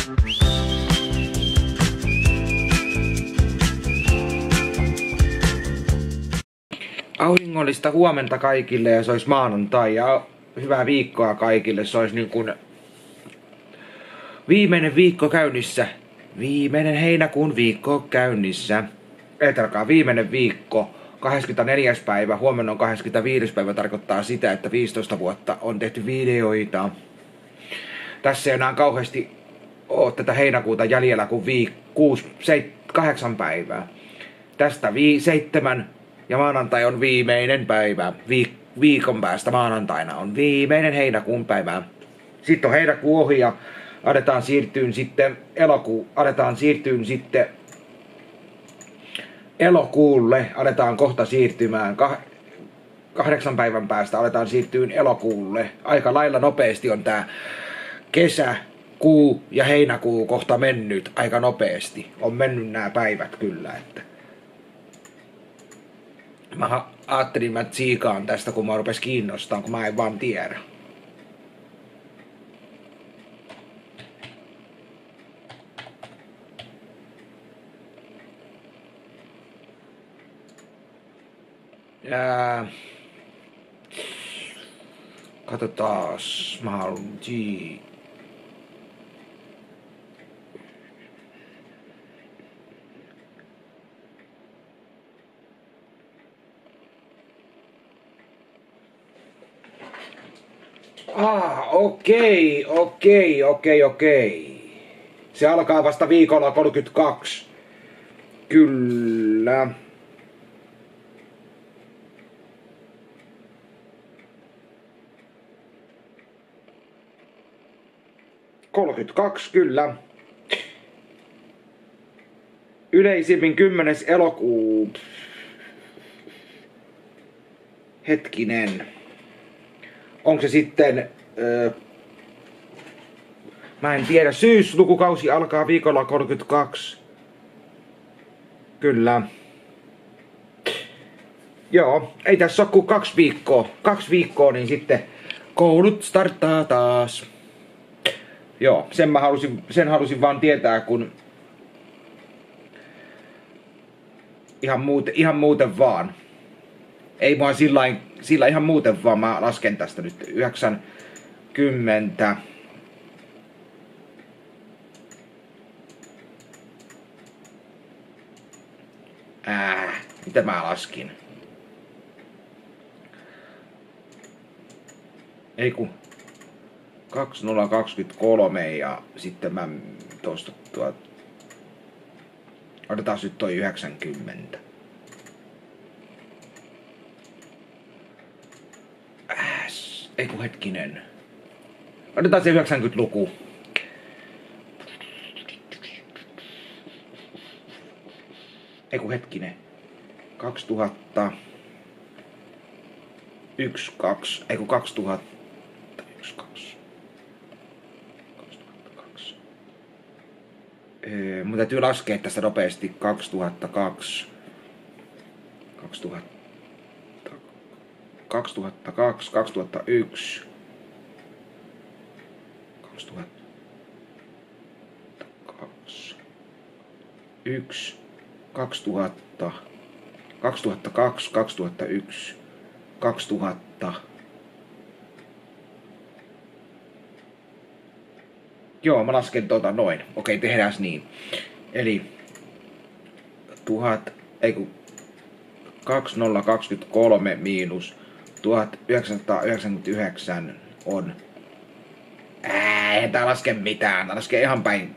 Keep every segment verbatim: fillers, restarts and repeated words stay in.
Auringollista huomenta kaikille ja se olisi maanantai ja hyvää viikkoa kaikille. Se olisi niin kuin viimeinen viikko käynnissä. Viimeinen heinäkuun viikko käynnissä. Etelkaa viimeinen viikko. kahdeskymmenesneljäs päivä, huomenna on kahdeskymmenesviides päivä, tarkoittaa sitä, että viisitoista vuotta on tehty videoita. Tässä ei enää kauheasti ole tätä heinäkuuta jäljellä kuin viik- kuusi, seit, kahdeksan päivää. Tästä vi- seitsemän ja maanantai on viimeinen päivä. Viik- viikon päästä maanantaina on viimeinen heinäkuun päivä. Sitten on heinäkuu ohi ja aletaan siirtyyn sitten elokuu, aletaan siirtyyn sitten elokuulle, aletaan kohta siirtymään. Kah- kahdeksan päivän päästä aletaan siirtyyn elokuulle. Aika lailla nopeasti on tää kesä, kuu ja heinäkuu kohta mennyt aika nopeasti. On mennyt nämä päivät kyllä, että mä ajattelin, mä tsiikaan tästä, kun mä rupes kiinnostaa, kun mä en vaan tiedä. Ja katsotaas, mä haluan G. Ah, okei, okei, okei, okei. Se alkaa vasta viikolla kolmekymmentäkaksi. Kyllä. kolmekymmentäkaksi, kyllä. Yleisimmin kymmenes elokuu. Hetkinen. Onko se sitten... Öö, mä en tiedä. Syyslukukausi alkaa viikolla kolmekymmentäkaksi. Kyllä. Joo, ei tässä ole kuin kaksi viikkoa. Kaksi viikkoa, niin sitten koulut starttaa taas. Joo, sen mä halusin, sen halusin vaan tietää, kun ihan muuten, ihan muuten vaan. Ei vaan sillain, sillä ihan muuten vaan, mä lasken tästä nyt yhdeksänkymmentä. Ää, mitä mä laskin? Ei kun kaksituhattakaksikymmentäkolme ja sitten mä tosta tuot... Otetaan nyt toi yhdeksänkymmentä. Äs, ei kun hetkinen. Otetaan se yhdeksänkymmentä-luku. Ei kun hetkinen. kaksituhatta... yksi, kaksi, ei kun kaksituhatta... yksi, kaksi. kaksituhattakaksi. Öö, mun täytyy laskea tästä nopeasti. kaksituhattakaksi. kaksituhatta. kaksituhattakaksi, kaksituhattayksi. kaksituhattakaksi. yksi. kaksituhatta. kaksituhattakaksi, kaksituhattayksi. kaksituhatta. Joo, mä lasken tota noin. Okei, tehdään niin. Eli tuhat, ei kun kaksituhattakaksikymmentäkolme miinus tuhatyhdeksänsataayhdeksänkymmentäyhdeksän on... Ää, ei tää laske mitään. Tää laskee ihan päin.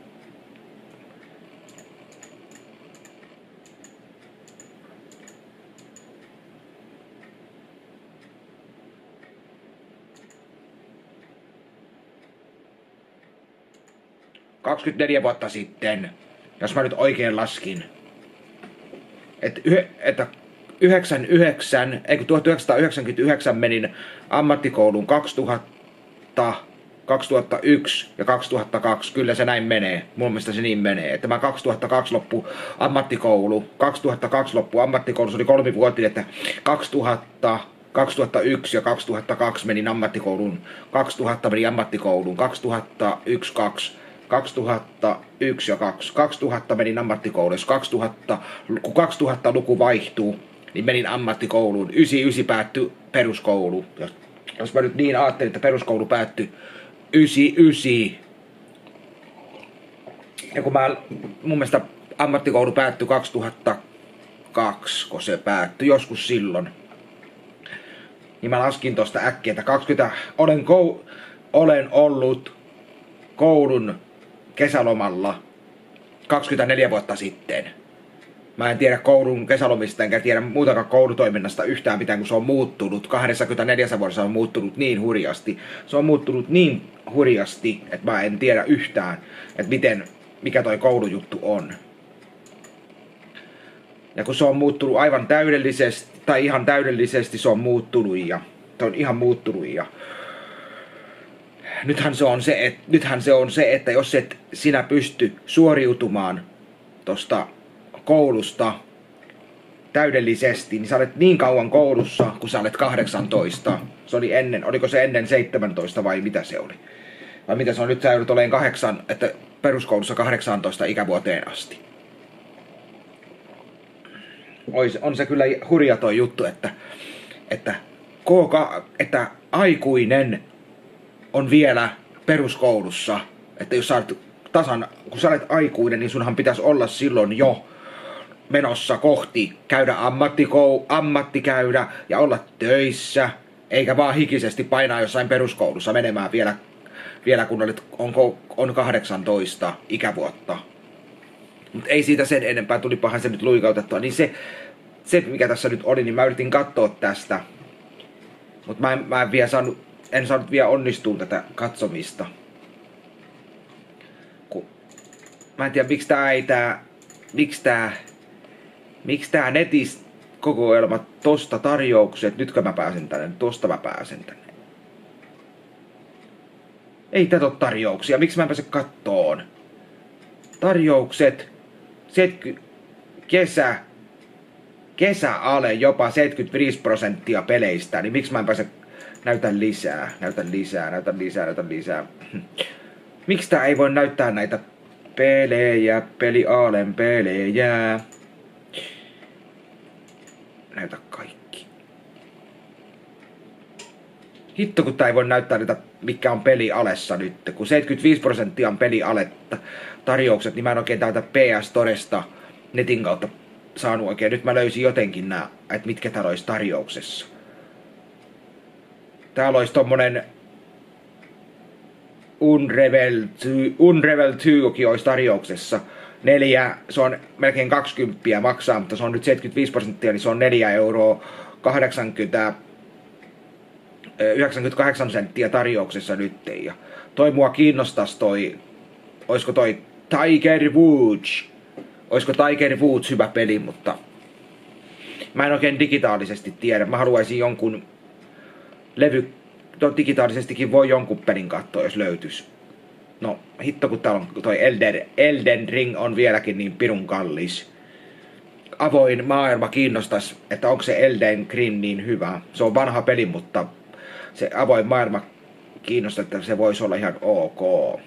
kaksikymmentäneljä vuotta sitten, jos mä nyt oikein laskin, että, että yhdeksänkymmentäyhdeksän, ei kun tuhatyhdeksänsataayhdeksänkymmentäyhdeksän menin ammattikouluun kaksituhatta, kaksituhattayksi ja kaksituhattakaksi, kyllä se näin menee, mun mielestä se niin menee, että mä kaksituhattakaksi loppu ammattikoulu, kaksituhattakaksi loppu ammattikoulu, se oli kolmivuotinen, että kaksituhatta, kaksituhattayksi ja kaksituhattakaksi menin ammattikouluun, kaksituhatta menin ammattikouluun, kaksituhattayksi, kaksi kaksituhattayksi ja kaksi. kaksituhatta menin ammattikoulussa. kaksituhatta, kun kaksituhatta-luku vaihtuu, niin menin ammattikouluun. yhdeksänkymmentäyhdeksän päättyi peruskoulu. Jos, jos mä nyt niin ajattelin, että peruskoulu päättyi yhdeksänkymmentäyhdeksän. Ja kun mä, mun mielestä ammattikoulu päättyi kaksituhattakaksi, kun se päättyi, joskus silloin. Niin mä laskin tosta äkkiä, että kaksikymmentä, olen, kou, olen ollut koulun kesälomalla kaksikymmentäneljä vuotta sitten. Mä en tiedä koulun kesälomista enkä tiedä muutakaan koulutoiminnasta yhtään mitään, kun se on muuttunut. kaksikymmentäneljä vuodessa on muuttunut niin hurjasti. Se on muuttunut niin hurjasti, että mä en tiedä yhtään, että miten, mikä toi koulujuttu on. Ja kun se on muuttunut aivan täydellisesti, tai ihan täydellisesti se on muuttunut ja se on ihan muuttunut ja nythän se on se, että, nythän se on se, että jos et sinä pysty suoriutumaan tosta koulusta täydellisesti, niin sä olet niin kauan koulussa, kun sä olet kahdeksantoista. Se oli ennen, oliko se ennen seitsemäntoista vai mitä se oli? Vai mitä se on nyt, sä joudut olemaan kahdeksan, että peruskoulussa kahdeksantoista ikävuoteen asti. Ois, on se kyllä hurja toi juttu, että, että, kooka, että aikuinen on vielä peruskoulussa. Että jos sä olet tasan, kun sä olet aikuinen, niin sunhan pitäisi olla silloin jo menossa kohti käydä ammattikou, ammattikäydä ja olla töissä, eikä vaan hikisesti painaa jossain peruskoulussa menemään vielä, vielä kun olet, on, on kahdeksantoista ikävuotta. Mutta ei siitä sen enempää, tulipahan se nyt luikautettua. Niin se, se, mikä tässä nyt oli, niin mä yritin katsoa tästä. Mutta mä, en, mä en vielä saanut, en saanut vielä onnistua tätä katsomista. Kun, mä en tiedä, miksi tää ei tää, miksi tää, miksi tää netis kokoelma tosta tarjoukset, nytkö mä pääsen tänne, tosta mä pääsen tänne. Ei tätä ole tarjouksia, miksi mä en pääse kattoon? Tarjoukset, seitsemänkymmentä, kesä, kesäale jopa seitsemänkymmentäviisi prosenttia peleistä, niin miksi mä en pääse, näytä lisää, näytä lisää, näytä lisää, näytä lisää. Miksi tää ei voi näyttää näitä pelejä, peliaalen pelejä? Näytä kaikki. Hitto kun tää ei voi näyttää niitä, mikä on pelialessa nyt, kun seitsemänkymmentäviisi prosenttia on pelialetta tarjoukset, niin mä en oikein täältä P S Storesta netin kautta saanut oikein. Nyt mä löysin jotenkin nää, että mitkä täällä olisi tarjouksessa. Täällä olisi tommonen Unravel kaksi, Unravel kaksi olisi tarjouksessa. Neljä, se on melkein kaksikymmentä maksaa, mutta se on nyt seitsemänkymmentäviisi prosenttia, niin se on neljä euroa kahdeksankymmentä, yhdeksänkymmentäkahdeksan senttiä tarjouksessa nyt. Ja toi mua kiinnostaisi toi, oisko toi Tiger Woods. Oisko Tiger Woods hyvä peli, mutta mä en oikein digitaalisesti tiedä. Mä haluaisin jonkun levy, no, digitaalisestikin voi jonkun pelin katsoa, jos löytyis. No hitto kun täällä on toi Elden, Elden Ring on vieläkin niin pirun kallis. Avoin maailma kiinnostais, että onko se Elden Ring niin hyvä. Se on vanha peli, mutta se avoin maailma kiinnostaa, että se voisi olla ihan ok.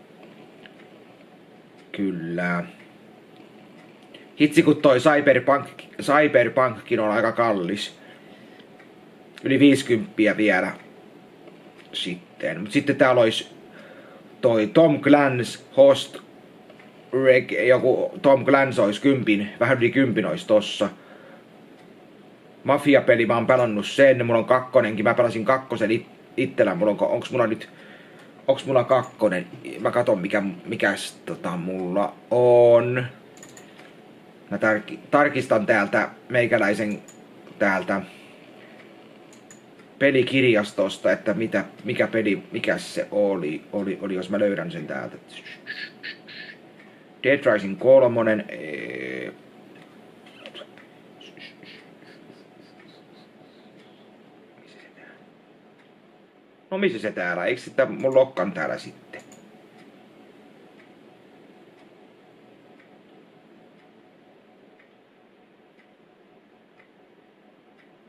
Kyllä. Hitsi kun toi Cyberpunk, Cyberpunkkin on aika kallis. Yli viisikymmentä vielä sitten. Mut sitten täällä olisi toi Tom Clancy Host Reg, joku Tom Clancy olisi kympin, vähän yli kympin olisi tossa. Mafia-peli, mä oon pelannut sen, mulla on kakkonenkin, mä pelasin kakkosen it, itsellä, mulla on, onks mulla nyt, onks mulla kakkonen, mä katon mikä, mikäs tota mulla on. Mä tar, tarkistan täältä meikäläisen täältä pelikirjastosta, että mitä, mikä peli, mikä se oli, oli, oli, jos mä löydän sen täältä. Dead Rising kolmonen. Ee... No missä se täällä? Eikö sitä mun lokkan täällä sitten?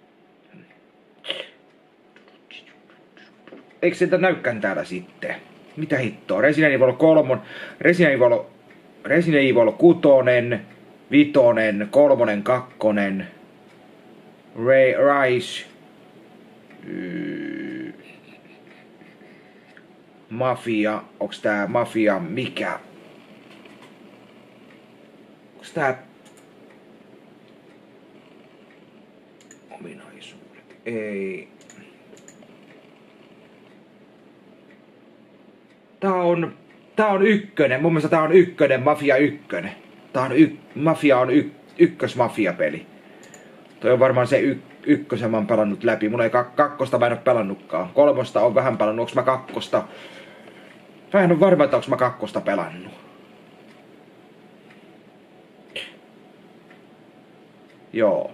Eikö sitä näykään täällä sitten? Mitä hittoa? Resident Evil kolme, Resident Evil, Resident Evil kuusi, vitonen, kolmonen, kakkonen, Ray, Rise, yy, Mafia, onks tää Mafia mikä? Onks tää ominaisuudet? Ei. Tää on, tää on ykkönen, mun mielestä tää on ykkönen, Mafia ykkönen. Tää on y, Mafia on y, ykkös-Mafia-peli. Toi on varmaan se y, ykkösen mä oon pelannut läpi. Mulla ei kak, kakkosta mä en oo pelannutkaan. Kolmosta on vähän pelannut, onks mä kakkosta? Mä en oo varma, että onks mä kakkosta pelannut. Joo.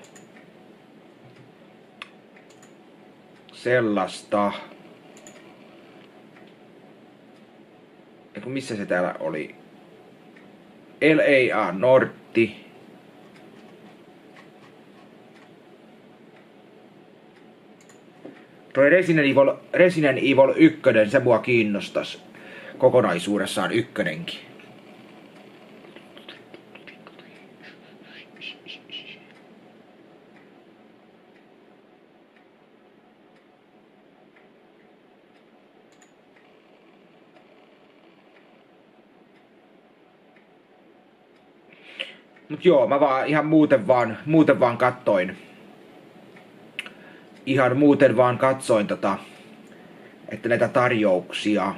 Sellaista. Eiku missä se täällä oli? L A A Nortti. Toi Resident Evil, Resident Evil yksi, se mua kiinnostas. Kokonaisuudessaan ykkönenkin. Mut joo, mä vaan ihan muuten vaan, muuten vaan kattoin. Ihan muuten vaan katsoin tota, että näitä tarjouksia.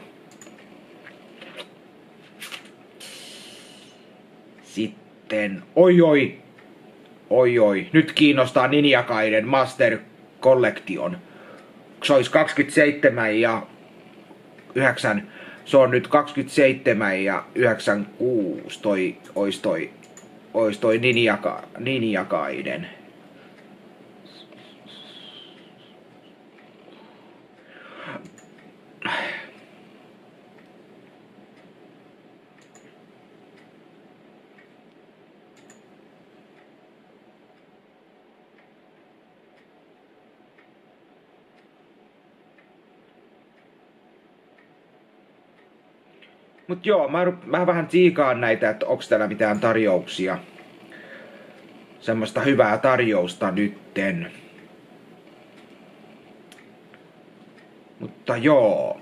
Sitten, oi oi, oi oi, nyt kiinnostaa Ninja Gaiden Master Collection. Se olisi kaksikymmentäseitsemän ja yhdeksän, se on nyt kaksikymmentäseitsemän ja yhdeksänkymmentäkuusi toi, ois toi, ois toi Ninja, Ninja Gaiden. Mut joo, mä, mä vähän tsiikaan näitä, että onks täällä mitään tarjouksia. Semmoista hyvää tarjousta nytten. Mutta joo.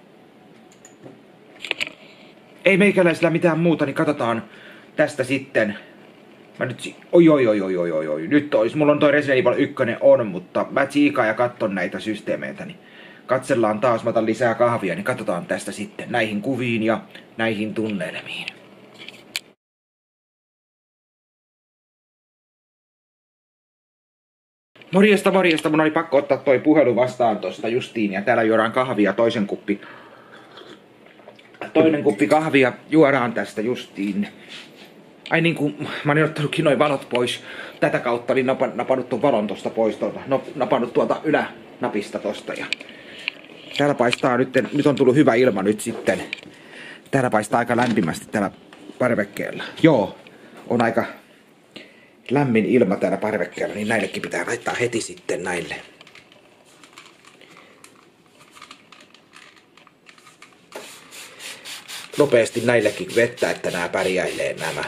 Ei meikäläisellä mitään muuta, niin katsotaan tästä sitten. Mä nyt, oi oi oi oi oi oi oi. Nyt ois, mulla on toi Resident Evil yksi on, mutta mä tsiikaan ja katson näitä systeemeitä, niin katsellaan taas, mä otan lisää kahvia, niin katsotaan tästä sitten näihin kuviin ja näihin tunnelmiin. Morjesta, morjesta, mun oli pakko ottaa toi puhelu vastaan tosta justiin, ja täällä juodaan kahvia, toisen kuppi. Toinen kuppi kahvia juodaan tästä justiin. Ai niin kuin mä olin ottanutkin noin valot pois. Tätä kautta olin napa, napannut tuon valon tosta pois tuolta. No, napannut tuolta ylänapista tosta. Ja täällä paistaa nyt, nyt on tullut hyvä ilma nyt sitten. Täällä paistaa aika lämpimästi täällä parvekkeella. Joo, on aika lämmin ilma täällä parvekkeella, niin näillekin pitää laittaa heti sitten näille. Nopeasti näillekin vettä, että nämä pärjäilee nämä.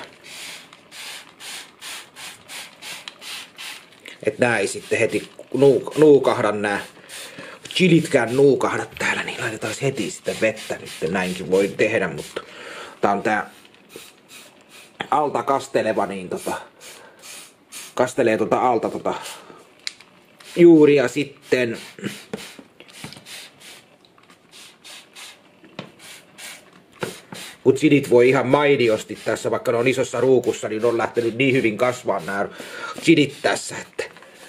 Että nää ei sitten heti nuuk nuukahda nää chilitkään nuukahda täällä, niin laitetaan heti sitten vettä nyt. Näinkin voi tehdä, mutta tää on tää alta kasteleva, niin tota kastelee tota alta tota juuri ja sitten mut chilit voi ihan mainiosti tässä, vaikka ne on isossa ruukussa, niin on lähtenyt niin hyvin kasvaa nämä chilit tässä, että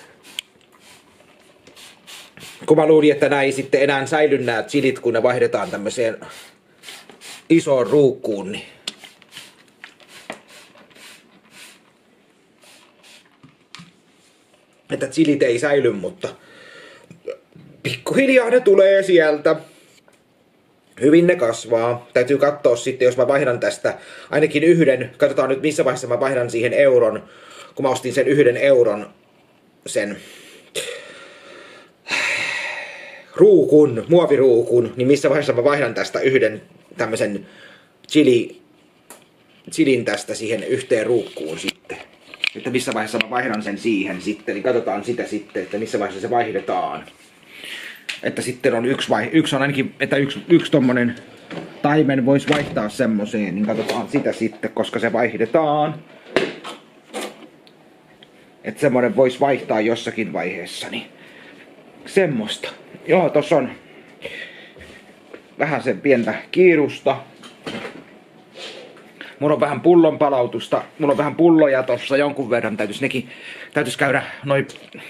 kun mä luulin, että näin sitten enää säily nämä chilit, kun ne vaihdetaan tämmöiseen isoon ruukkuun, niin että chilit ei säily, mutta pikkuhiljaa ne tulee sieltä. Hyvin ne kasvaa. Täytyy katsoa sitten, jos mä vaihdan tästä ainakin yhden. Katsotaan nyt missä vaiheessa mä vaihdan siihen euron. Kun mä ostin sen yhden euron sen ruukun, muoviruukun, niin missä vaiheessa mä vaihdan tästä yhden tämmösen chili, chilin tästä siihen yhteen ruukkuun sitten. Että missä vaiheessa mä vaihdan sen siihen sitten, niin katsotaan sitä sitten, että missä vaiheessa se vaihdetaan. Että sitten on yksi vai, yksi on ainakin, että yksi, yksi tommonen taimen voisi vaihtaa semmoseen, niin katsotaan sitä sitten, koska se vaihdetaan. Että semmonen voisi vaihtaa jossakin vaiheessa, niin semmoista. Joo, tossa on vähän sen pientä kiirusta. Mulla on vähän pullon palautusta, mulla on vähän pulloja tossa jonkun verran, täytyis nekin, täytyis käydä noin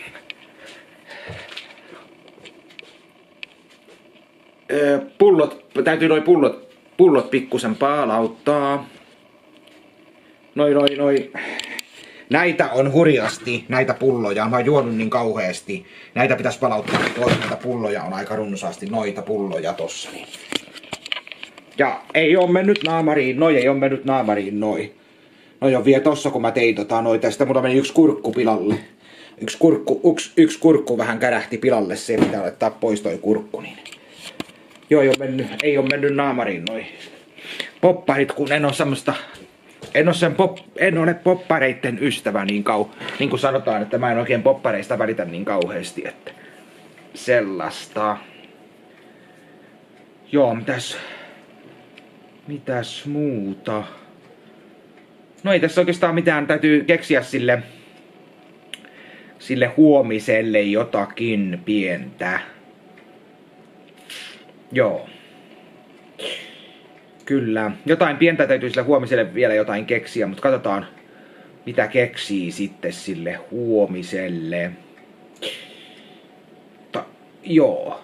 öö, pullot, täytyy noin pullot, pullot pikkusen palauttaa. Noin, noin, noin. Näitä on hurjasti, näitä pulloja, mä oon juonut niin kauheasti. Näitä pitäis palauttaa, tuolla näitä pulloja on aika runsaasti, noita pulloja tossa. Niin. Ja ei oo mennyt naamariin, noi ei oo mennyt naamariin, noi. Noi on vielä tossa, kun mä tein tota noita, ja sitten mulla meni yksi kurkku pilalle. Yksi kurkku, yksi, yksi kurkku vähän kärähti pilalle, se pitää laittaa pois toi kurkku, niin. Joo, ei oo mennyt, ei oo mennyt naamariin noi popparit, kun en oo semmoista, en oo sen pop, en ole poppareitten ystävä niin kau, niin kuin sanotaan, että mä en oikein poppareista välitä niin kauheasti, että sellaista. Joo, mitäs... Mitäs muuta? No ei tässä oikeastaan mitään, täytyy keksiä sille sille huomiselle jotakin pientä. Joo. Kyllä. Jotain pientä täytyy sille huomiselle vielä jotain keksiä, mutta katsotaan mitä keksii sitten sille huomiselle. Ta joo.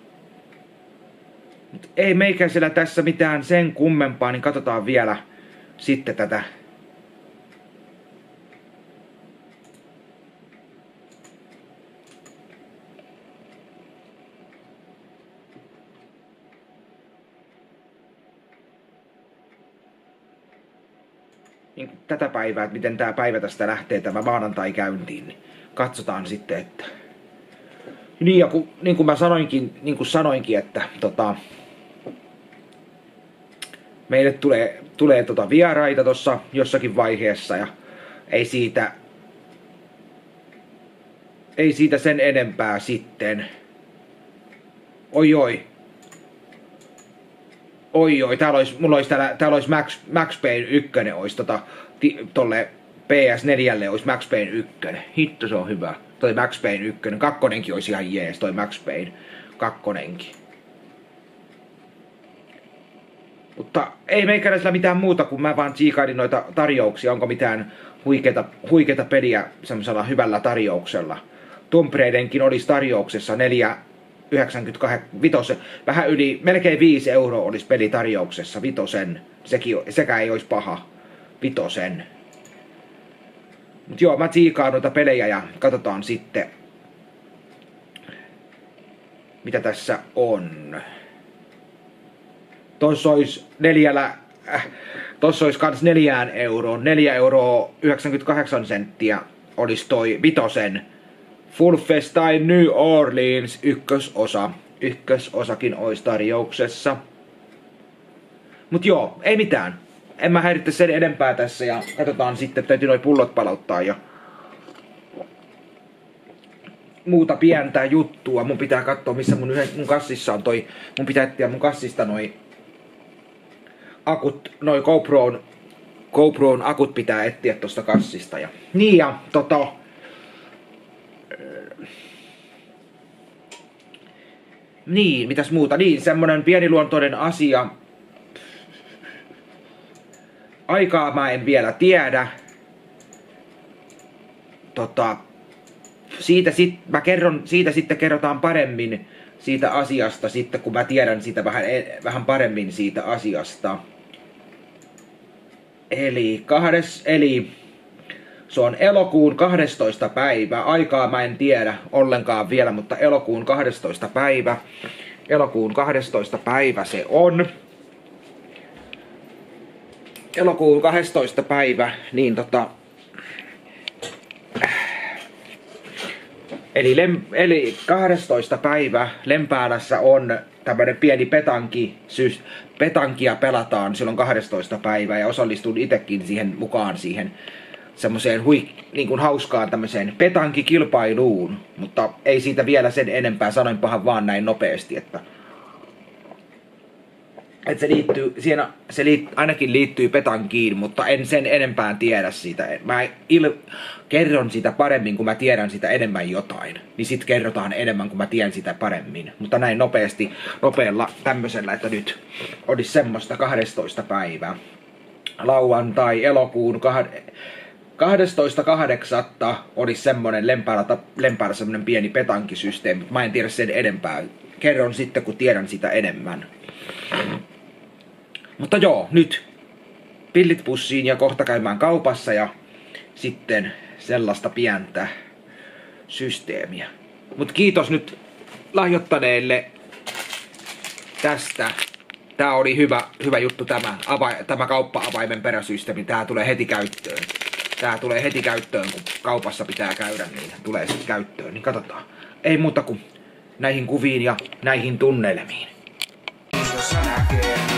Ei meikäisellä tässä mitään sen kummempaa, niin katsotaan vielä sitten tätä. Niin tätä päivää, että miten tämä päivä tästä lähtee, tämä maanantai käyntiin, niin katsotaan sitten, että... Niin, ja kun, niin kuin mä sanoinkin, niin kuin sanoinkin että tota... Meille tulee, tulee tota vieraita tossa jossakin vaiheessa ja ei siitä, ei siitä sen enempää sitten. Oi oi. Oi oi, täällä olisi, mulla olisi täällä, täällä olisi Max, Max Payne yksi, olisi tota, ti, tolle P S neljälle olisi Max Payne yksi. Hitto, se on hyvä. Toi Max Payne yksi, kakkonenkin olisi ihan jees, toi Max Payne kakkonenkin. Mutta ei meikäläisellä mitään muuta, kun mä vaan tsiikailin noita tarjouksia. Onko mitään huikeita, huikeita peliä semmoisella hyvällä tarjouksella. Tomb Raidenkin olisi tarjouksessa neljä yhdeksänkymmentäkahdeksan, vähän yli, melkein viisi euroa olisi peli tarjouksessa, vitosen. Sekin, sekä ei olisi paha, vitosen. Mut joo, mä tsiikaan noita pelejä ja katsotaan sitten, mitä tässä on. Tossa olisi neljällä, äh, tossa olisi kans neljään euroon, neljä euroa yhdeksänkymmentäkahdeksan senttiä olisi toi vitosen Full Festime New Orleans ykkösosa. Ykkösosakin olisi tarjouksessa. Mut joo, ei mitään. En mä häiritse sen enempää tässä ja katsotaan sitten, täytyy noi pullot palauttaa ja muuta pientä juttua. Mun pitää katsoa missä mun, mun kassissa on toi, mun pitää etsiä mun kassista noi akut, noi GoProon, GoProon akut pitää etsiä tosta kassista. Ja, niin ja tota... Niin, mitäs muuta? Niin, semmonen pieniluontoinen asia. Aikaa mä en vielä tiedä. Tota... Siitä, sit, mä kerron, siitä sitten kerrotaan paremmin siitä asiasta, sitten kun mä tiedän siitä vähän, vähän paremmin siitä asiasta. Eli, kahdes, eli se on elokuun kahdestoista päivä. Aikaa mä en tiedä ollenkaan vielä, mutta elokuun kahdestoista päivä. Elokuun kahdestoista päivä se on. Elokuun kahdestoista päivä, niin tota... Eli, lem, eli kahdestoista päivä Lempäälässä on tämmönen pieni petanki, syys, petankia pelataan silloin kahdestoista päivää ja osallistun itekin siihen mukaan siihen semmoiseen hui, niin kuin hauskaan tämmöiseen petankikilpailuun, mutta ei siitä vielä sen enempää, sanoinpahan vaan näin nopeasti, että että se liittyy, siinä se liit, ainakin liittyy petankiin, mutta en sen enempää tiedä siitä. Mä il, kerron sitä paremmin, kun mä tiedän sitä enemmän jotain. Niin sit kerrotaan enemmän, kun mä tiedän sitä paremmin. Mutta näin nopeasti, nopealla tämmöisellä, että nyt olisi semmoista kahdestoista päivää. Lauantai, elokuun kahdestoista kahdeksatta olisi semmonen Lempäälä, Lempäälä semmonen pieni petankisysteemi. Mä en tiedä sen enempää. Kerron sitten, kun tiedän sitä enemmän. Mutta joo, nyt pillit pussiin ja kohta käymään kaupassa ja sitten sellaista pientä systeemiä. Mut kiitos nyt lahjoittaneelle tästä. Tää oli hyvä, hyvä juttu tämä, ava, tämä kauppa-avaimen peräsysteemi. Tää tulee heti käyttöön. Tää tulee heti käyttöön, kun kaupassa pitää käydä, niin tulee sitten käyttöön. Niin katsotaan. Ei muuta kuin näihin kuviin ja näihin tunnelmiin. Näkee.